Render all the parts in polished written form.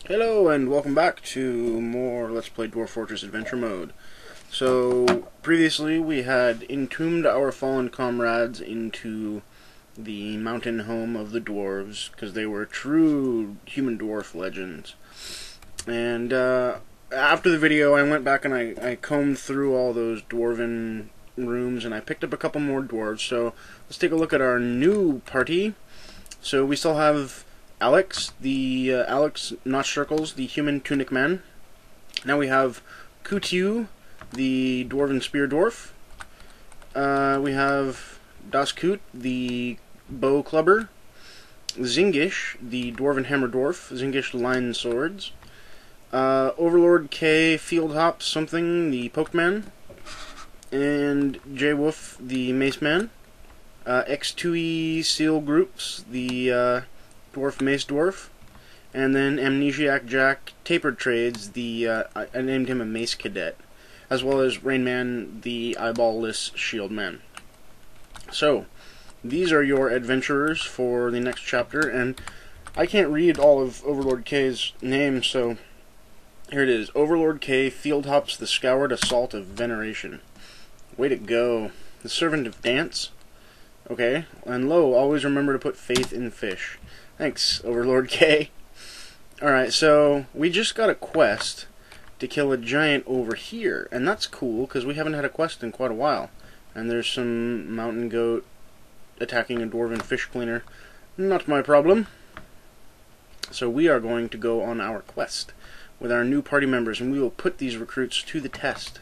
Hello and welcome back to more Let's Play Dwarf Fortress Adventure Mode. So, previously we had entombed our fallen comrades into the mountain home of the dwarves, because they were true human dwarf legends. And after the video I went back and I combed through all those dwarven rooms and I picked up a couple more dwarves. So, let's take a look at our new party. So we still have Alex, Alex Notch Circles, the human tunic man. Now we have Kutiu, the dwarven spear dwarf. We have Daskut, the bow clubber. Zingish, the dwarven hammer dwarf. Zingish line swords. Overlord K, field hop something, the poked man. And J Wolf, the mace man. X2E seal groups, the dwarf mace dwarf, and then Amnesiac Jack tapered trades, I named him a mace cadet, as well as Rainman, the eyeball-less shield man. So these are your adventurers for the next chapter, and I can't read all of Overlord K's name, so here it is. Overlord K field hops the scoured assault of veneration. Way to go. The servant of dance. Okay, and lo, always remember to put faith in fish. Thanks, Overlord K. Alright, so we just got a quest to kill a giant over here, and that's cool, because we haven't had a quest in quite a while. And there's some mountain goat attacking a dwarven fish cleaner. Not my problem. So we are going to go on our quest with our new party members, and we will put these recruits to the test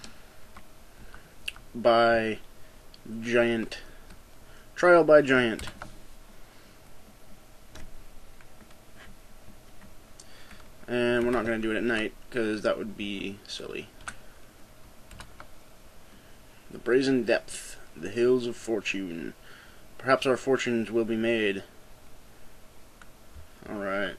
by giant. Trial by giant. And we're not going to do it at night, because that would be silly. The brazen depth, the hills of fortune. Perhaps our fortunes will be made. Alright.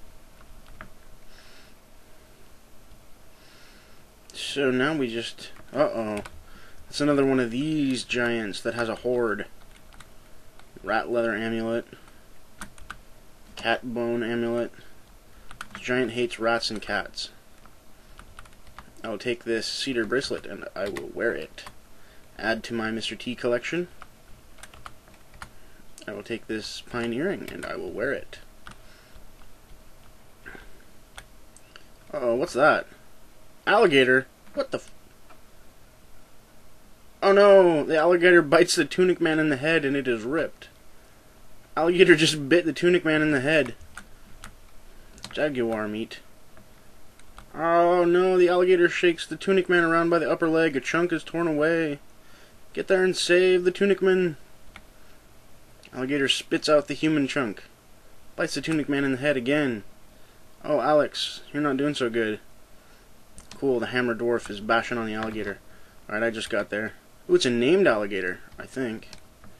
So now we just... Uh-oh. It's another one of these giants that has a horde. Rat leather amulet. Cat bone amulet. This giant hates rats and cats. I will take this cedar bracelet and I will wear it. Add to my Mr. T collection. I will take this pine earring and I will wear it. Uh-oh, what's that? Alligator? What the f... Oh no! The alligator bites the tunic man in the head and it is ripped. Alligator just bit the tunic man in the head. Jaguar meat. Oh no, the alligator shakes the tunic man around by the upper leg. A chunk is torn away. Get there and save the tunic man. Alligator spits out the human chunk. Bites the tunic man in the head again. Oh, Alex, you're not doing so good. Cool, the hammer dwarf is bashing on the alligator. Alright, I just got there. Ooh, it's a named alligator, I think.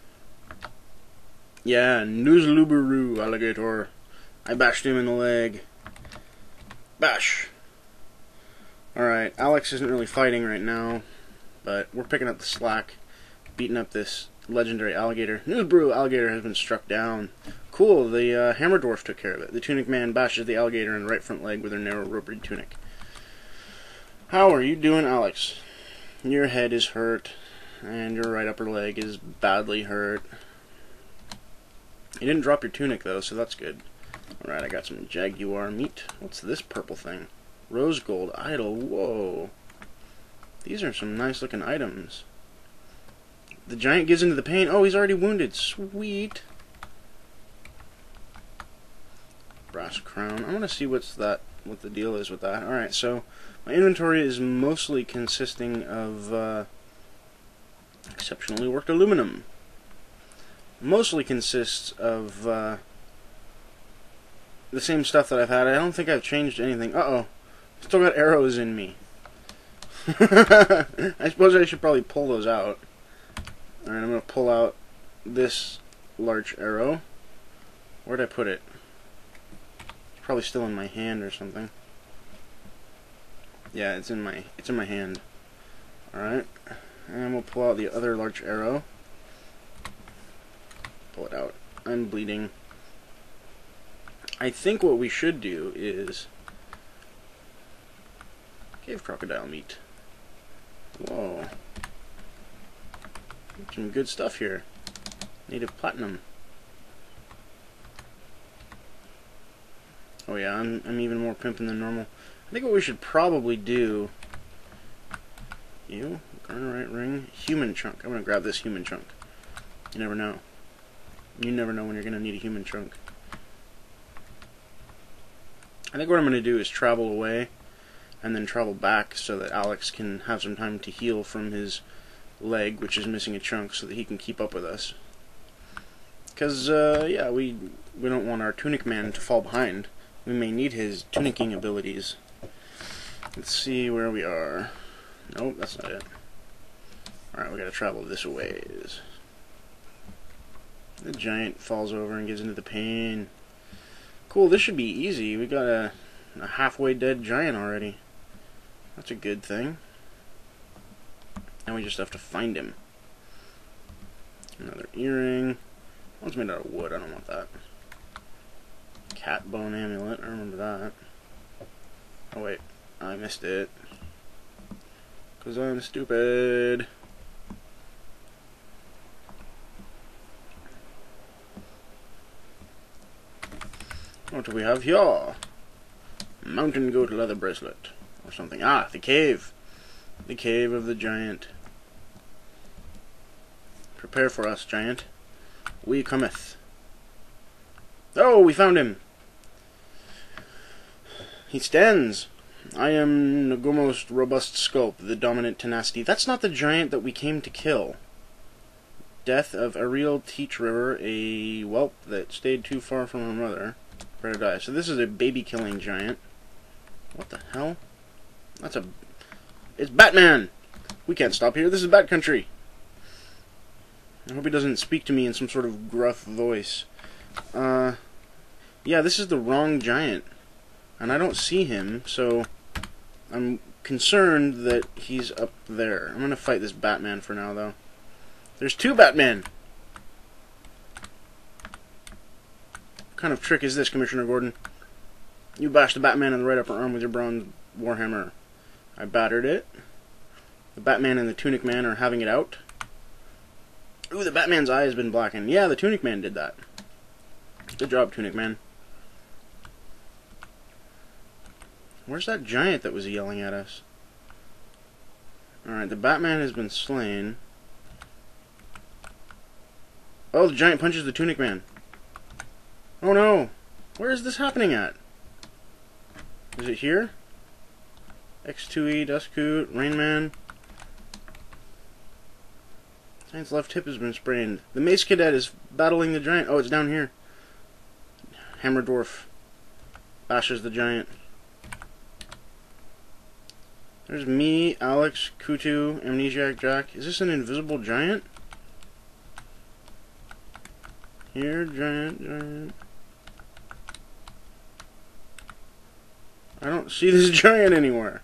Yeah, Nuzluburoo alligator. I bashed him in the leg. Bash! Alright, Alex isn't really fighting right now, but we're picking up the slack, beating up this legendary alligator. Nuzluburoo alligator has been struck down. Cool, the hammer dwarf took care of it. The tunic man bashes the alligator in the right front leg with her narrow rope-reed tunic. How are you doing, Alex? Your head is hurt, and your right upper leg is badly hurt. You didn't drop your tunic, though, so that's good. Alright, I got some jaguar meat. What's this purple thing? Rose gold idol. Whoa. These are some nice-looking items. The giant gives into the pain. Oh, he's already wounded. Sweet. Brass crown. I want to see what the deal is with that. Alright, so my inventory is mostly consisting of exceptionally worked aluminum. Mostly consists of the same stuff that I've had. I don't think I've changed anything. Uh-oh. Still got arrows in me. I suppose I should probably pull those out. Alright, I'm going to pull out this large arrow. Where'd I put it? It's probably still in my hand or something. Yeah, it's in my hand. Alright. And we'll pull out the other large arrow. Pull it out. I'm bleeding. I think what we should do is cave crocodile meat. Whoa. Some good stuff here. Native platinum. Oh yeah, I'm even more pimping than normal. I think what we should probably do... Garnerite ring, human chunk. I'm gonna grab this human chunk. You never know. You never know when you're gonna need a human chunk. I think what I'm gonna do is travel away and then travel back so that Alex can have some time to heal from his leg, which is missing a chunk, so that he can keep up with us. Because, yeah, we don't want our tunic man to fall behind. We may need his tunicking abilities. Let's see where we are. Nope, that's not it. Alright, we gotta travel this ways. The giant falls over and gives into the pain. Cool, this should be easy. We got a halfway dead giant already. That's a good thing. Now we just have to find him. Another earring. One's made out of wood, I don't want that. Cat bone amulet, I remember that. Oh wait, I missed it. 'Cause I'm stupid. What do we have here? Mountain goat leather bracelet. Or something. Ah, the cave. The cave of the giant. Prepare for us, giant. We cometh. Oh, we found him. He stands. I am Nagumo's robust sculp, the dominant tenacity. That's not the giant that we came to kill. Death of Ariel Teach River, a whelp that stayed too far from her mother. Prepare to die. So this is a baby-killing giant. What the hell? It's Batman! We can't stop here. This is Bat Country. I hope he doesn't speak to me in some sort of gruff voice. Yeah, this is the wrong giant. And I don't see him, so I'm concerned that he's up there. I'm gonna fight this Batman for now, though. There's two Batmen! What kind of trick is this, Commissioner Gordon? You bashed the Batman in the right upper arm with your bronze warhammer. I battered it. The Batman and the Tunic Man are having it out. Ooh, the Batman's eye has been blackened. Yeah, the Tunic Man did that. Good job, Tunic Man. Where's that giant that was yelling at us? Alright, the Batman has been slain. Oh, the giant punches the Tunic Man. Oh no! Where is this happening at? Is it here? X2E, Duskcoot, Rainman. Giant's left hip has been sprained. The Mace Cadet is battling the giant. Oh, it's down here. Hammer Dwarf bashes the giant. There's me, Alex, Kutu, Amnesiac Jack. Is this an invisible giant? Here, giant. I don't see this giant anywhere.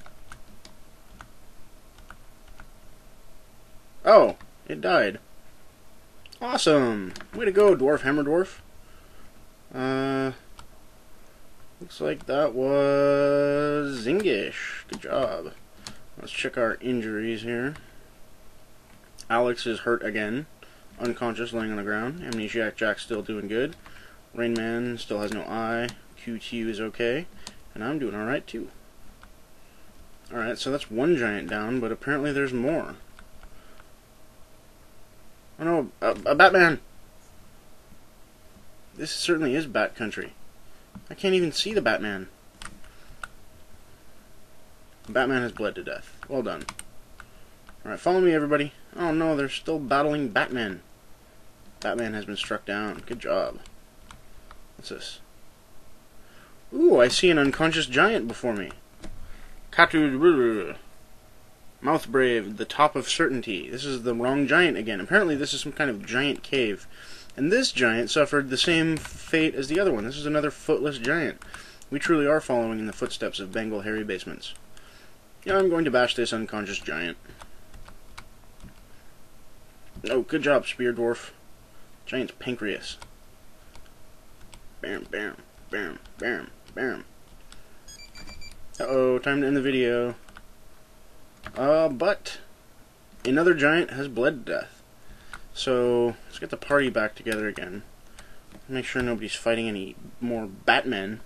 Oh, it died. Awesome! Way to go, Dwarf, Hammer Dwarf. Looks like that was Zingish. Good job. Let's check our injuries here. Alex is hurt again. Unconscious, laying on the ground. Amnesiac Jack's still doing good. Rainman still has no eye. QT is okay. And I'm doing alright too. Alright, so that's one giant down, but apparently there's more. Oh no, a Batman! This certainly is Bat Country. I can't even see the Batman. Batman has bled to death. Well done. Alright, follow me, everybody. Oh no, they're still battling Batman. Batman has been struck down. Good job. What's this? Ooh, I see an unconscious giant before me. Katu... Mouth Brave, the top of certainty. This is the wrong giant again. Apparently this is some kind of giant cave. And this giant suffered the same fate as the other one. This is another footless giant. We truly are following in the footsteps of Bengal Hairy Basements. Yeah, I'm going to bash this unconscious giant. Oh, good job, Spear Dwarf. Giant's pancreas. Bam, bam. Bam, bam, bam. Uh-oh, time to end the video. But another giant has bled to death. So, let's get the party back together again. Make sure nobody's fighting any more Batmen.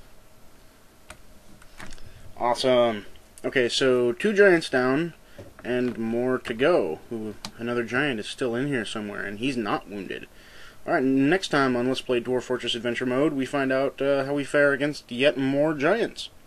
Awesome. Okay, so 2 giants down, and more to go. Another giant is still in here somewhere, and he's not wounded. Alright, next time on Let's Play Dwarf Fortress Adventure Mode, we find out how we fare against yet more giants.